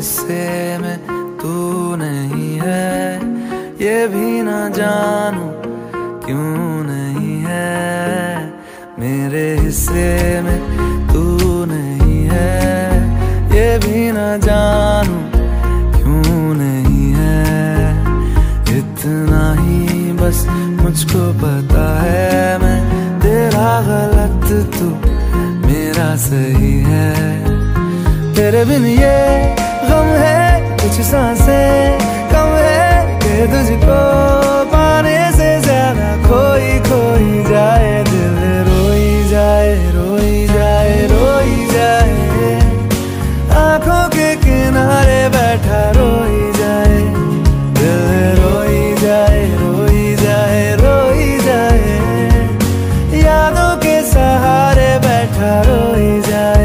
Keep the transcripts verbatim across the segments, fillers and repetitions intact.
हिस्से में तू नहीं है, ये भी ना जानू क्यों नहीं है। मेरे हिस्से में तू नहीं है, ये भी ना जानू क्यों नहीं है। इतना ही बस मुझको पता है, मैं तेरा गलत तू मेरा सही है। तेरे बिन ये गम है कुछ सांसें कम है, कि तुझको पाने से ज्यादा खोई खोई जाए दिल, रोई जाए रोई जाए रोई जाए, आंखों के किनारे बैठा रोई जाए दिल, रोई जाए रोई जाए रोई जाए, यादों के सहारे बैठा रोई जाए।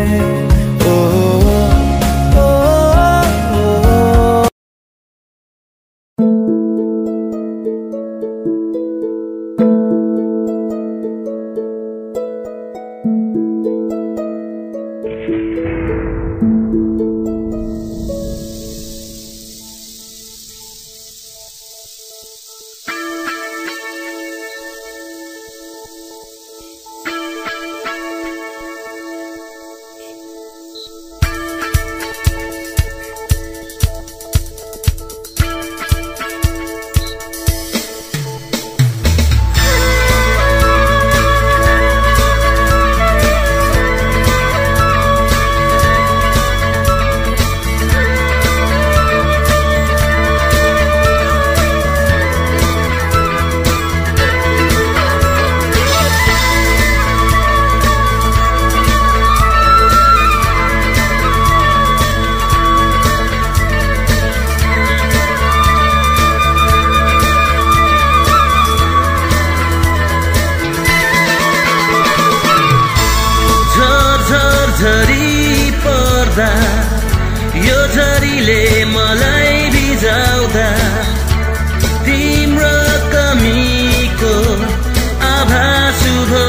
झरी पर्दा यो झरीले मलाई भिजाउँदा, तिम्रो कमीको आभास भयो।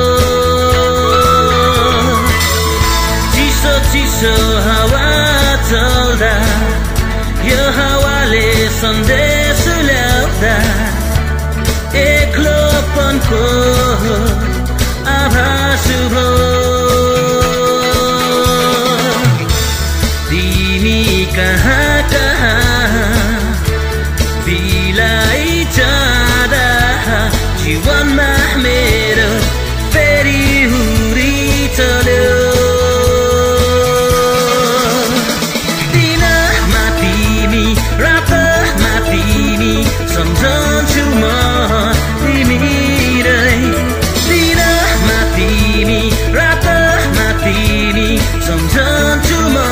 चिसो चिसो हावा चल्दा यो हावाले सन्देश ल्याउँदा, एक्लोपनको आभास भयो। कहाँ कहाँ बिलाई जाँदा जीवनमा मेरो फेरि हुरी चल्यो। दिनमा तिमी रातमा तिमी सम्झन्छु म तिमीलाई, दिनमा तिमी रातमा तिमी सम्झन्छु म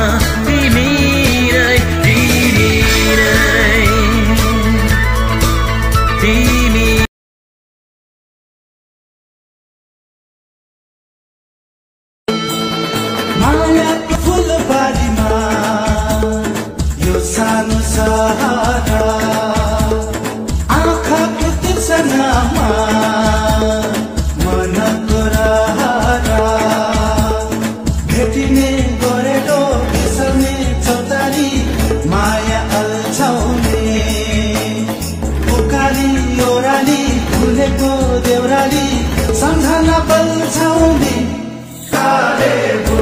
मायाको फुलबारीमा यो सानो सहारा, आँखाको तिर्सनामा मनको राहरा, भेटिने गरेको बिर्सने चौतारी माया अल्झाउने, पुकारी ओराली फुलेको देउराली सम्झना बल्झाउने। काले